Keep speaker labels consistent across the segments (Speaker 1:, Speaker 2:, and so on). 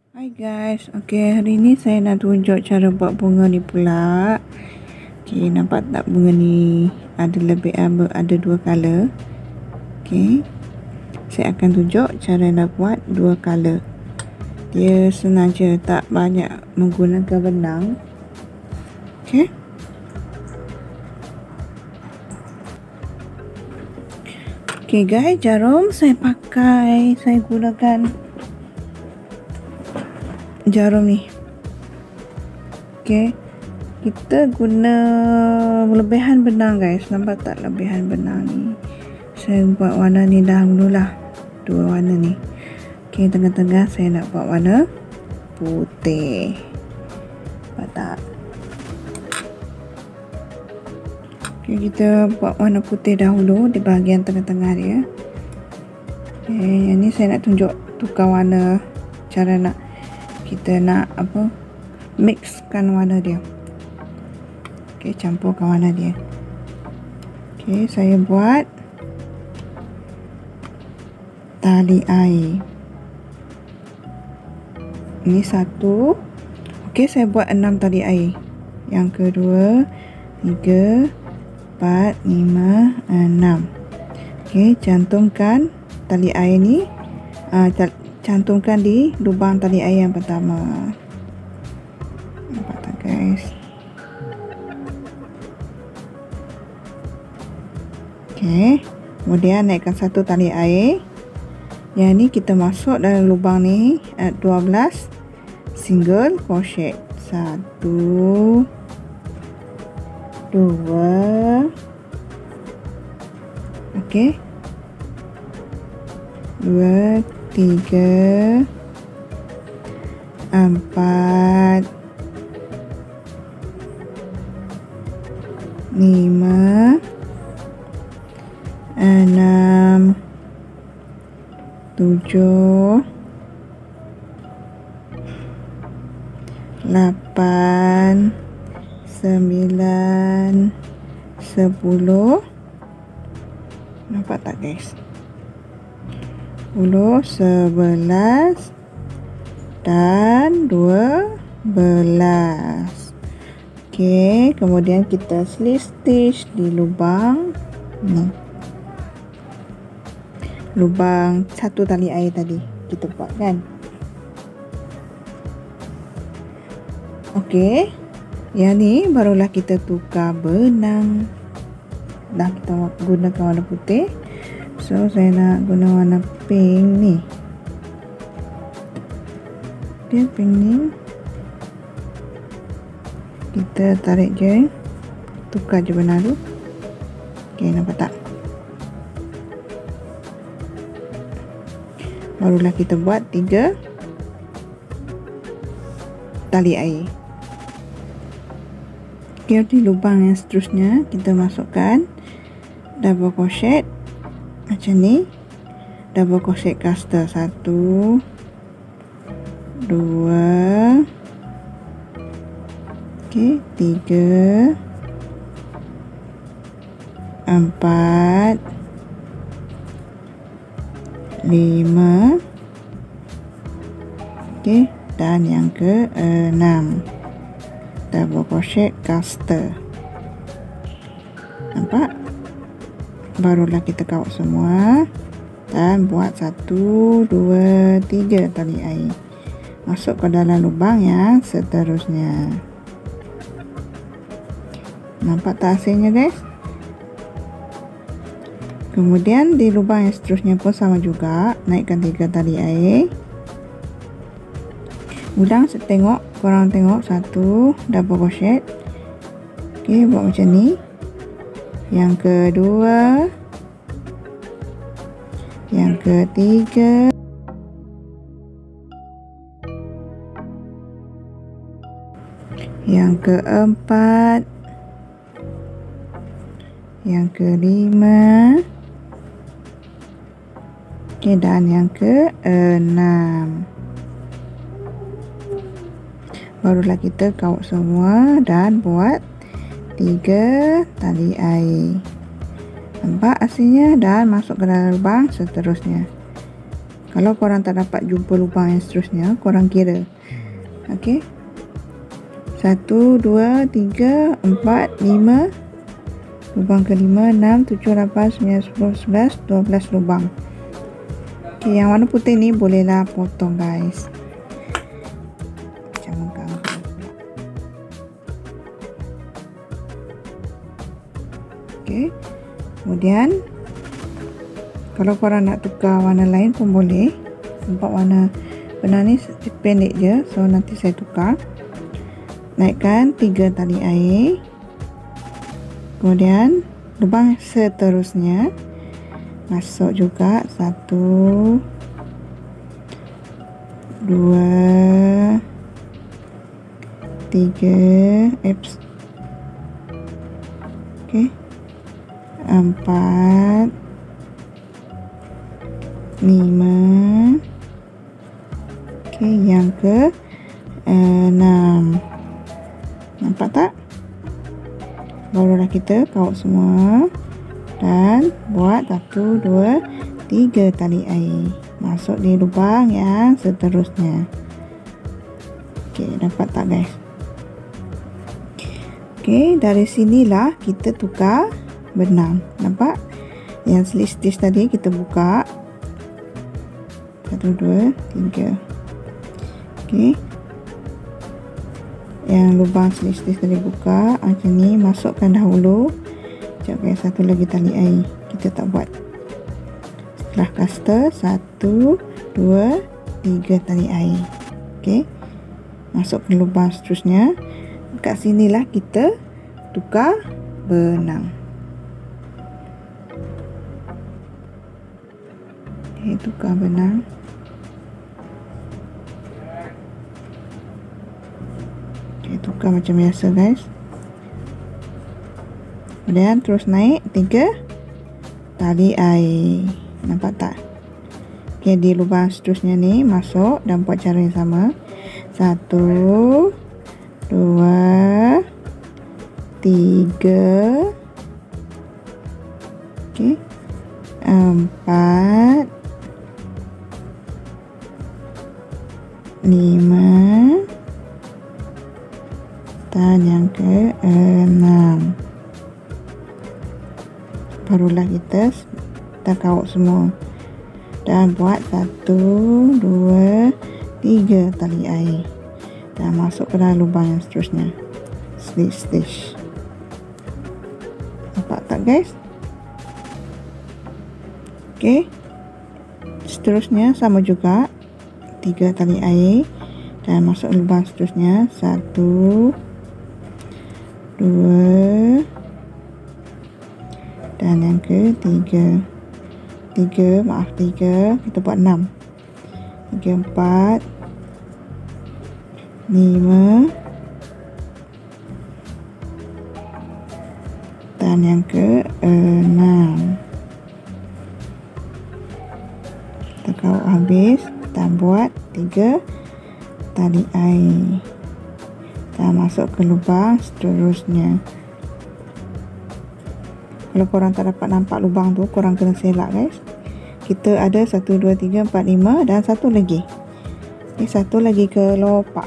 Speaker 1: Hai guys, hari ni saya nak tunjuk cara buat bunga ni pula. Nampak tak bunga ni ada dua color. Saya akan tunjuk cara nak buat dua color. Dia senang je, tak banyak menggunakan benang. Guys, jarum saya gunakan jarum ni. Kita guna lebihan benang guys. Nampak tak lebihan benang ni? Saya buat warna ni dahulu lah. Dua warna ni. Tengah-tengah saya nak buat warna putih. Nampak tak? Kita buat warna putih dahulu di bahagian tengah-tengah dia. Yang ni saya nak tunjuk tukar warna, cara kita nak mixkan warna dia. Campurkan warna dia. Saya buat tali air. Ini satu. Saya buat 6 tali air. Yang kedua, 3, 4, 5, 6. Cantumkan tali air ni. Cantumkan di lubang tali air yang pertama. Nampak tak guys? Kemudian naikkan satu tali air. Yang ni kita masuk dalam lubang ni 12 single crochet. 1, 2, 2, 3, 4, 5, 6, 7, 8, 9, 10. Nampak tak guys? 10, 11 dan 12. Kemudian kita slip stitch di lubang ni. Lubang satu tali air tadi kita buat kan. Yang ni barulah kita tukar benang. Dah kita gunakan warna putih. So saya nak guna warna pink ni. Pink ni. Kita tarik je. Tukar je benang tu. Nampak tak? Barulah kita buat 3 tali air. Di lubang yang seterusnya kita masukkan double crochet macam ni. Double crochet caster 1, 2, 3, 4, 5, dan yang ke-6 double crochet caster. Nampak? Barulah kita kawat semua dan buat 1, 2, 3 tali air. Masuk ke dalam lubang yang seterusnya. Nampak tak hasilnya guys? Kemudian di lubang yang seterusnya pun sama juga. Naikkan 3 tali air. Ulang korang tengok 1 double crochet. Buat macam ni. Yang kedua, yang ketiga, yang keempat, yang kelima, dan yang keenam. Barulah kita kawat semua dan buat 3 tali air. Nampak hasilnya? Dan masuk ke dalam lubang seterusnya. Kalau korang tak dapat jumpa lubang yang seterusnya, korang kira. Okey. 1, 2, 3, 4, 5. Lubang ke-5, 6, 7, 8, 9, 10, 11, 12 lubang. Okey, yang warna putih ni bolehlah potong guys. Macam mengganggu pula. Okey. Kemudian kalau korang nak tukar warna lain pun boleh. Nampak warna benang ni pendek je, so nanti saya tukar. Naikkan 3 tali air. Kemudian lubang seterusnya masuk juga 1, 2, 3, okey, 4, 5. Okey, yang ke 6. Nampak tak? Barulah kita kaut semua dan buat 1, 2, 3 tali air masuk di lubang yang seterusnya. Okey, dapat tak guys? Okey, dari sinilah kita tukar benang. Nampak? Yang slit stitch tadi kita buka. 1, 2, 3. Okey. Yang lubang slit stitch tadi buka macam ni, masukkan dahulu. Sekejap guys, satu lagi tali air kita tak buat. Setelah caster 1, 2, 3 tali air. Okey. Masuk ke lubang seterusnya. Kat sinilah kita tukar benang. Okey, tukar benang. Tukar macam biasa guys. Kemudian terus naik 3 tali air. Nampak tak? Okey, di lubang seterusnya ni masuk dan buat cara yang sama. 1, 2, 3. Okey. 4, 5. Dan yang ke-6. Barulah kita kaut semua dan buat 1, 2, 3 tali air dan masuk ke dalam lubang yang seterusnya, slit stitch. Nampak tak guys? Okey, seterusnya sama juga 3 tali air dan masuk lubang seterusnya. 1, 2, dan yang ke-3. 3, maaf 3, kita buat 6. 3, 4, 5, dan yang ke-6. Kita kaut habis dan buat 3 tali air dan masuk ke lubang seterusnya. Kalau korang tak dapat nampak lubang tu, korang kena selak guys. Kita ada 1, 2, 3, 4, 5 dan satu lagi. Ini satu lagi ke lopak.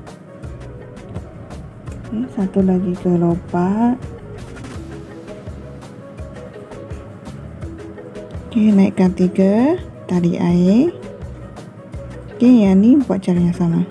Speaker 1: Ini satu lagi ke lopak. Okey, naikkan 3 tali air. Okey, yang ni buat cara yang sama.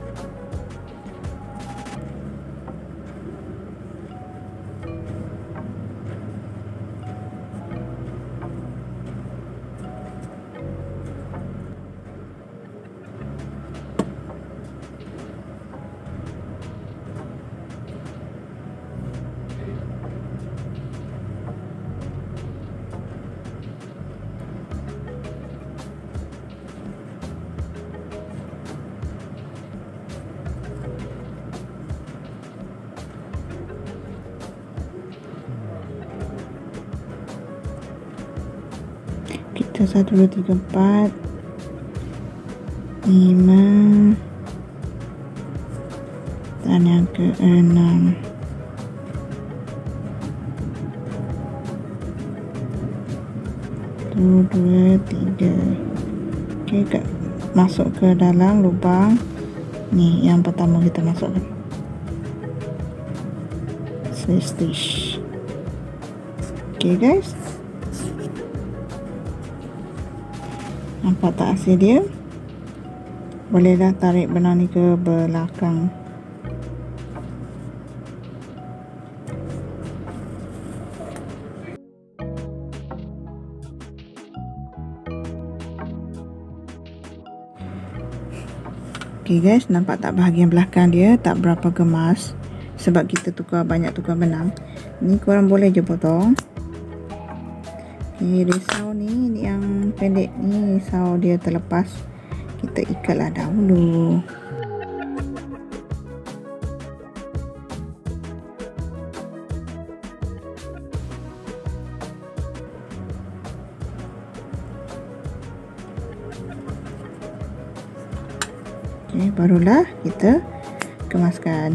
Speaker 1: Kita 1, 2, 3, 4, 5 dan yang ke-6. 1, 2, 3. Okey, masuk ke dalam lubang ni yang pertama kita masukkan. Stitch. Okey guys, nampak tak hasil dia? Bolehlah tarik benang ni ke belakang. Okey guys, nampak tak bahagian belakang dia tak berapa gemas sebab kita banyak tukar benang. Ni korang boleh je potong. Okey, risau ni yang pendek ni risau dia terlepas. Kita ikatlah dahulu. Okey, barulah kita kemaskan.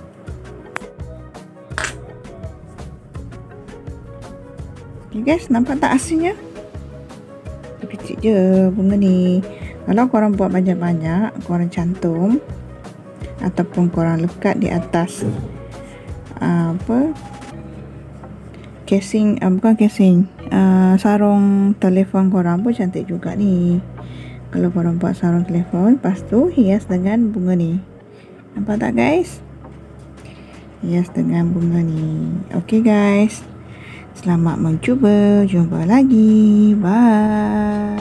Speaker 1: Okey guys, nampak tak hasilnya? Kecil je bunga ni. Kalau korang buat banyak-banyak, korang cantum ataupun korang lekat di atas casing, bukan casing, sarung telefon korang pun cantik juga ni. Kalau korang buat sarung telefon, lepas tu hias dengan bunga ni. Nampak tak guys? Hias dengan bunga ni. Okey guys, selamat mencuba. Jumpa lagi. Bye.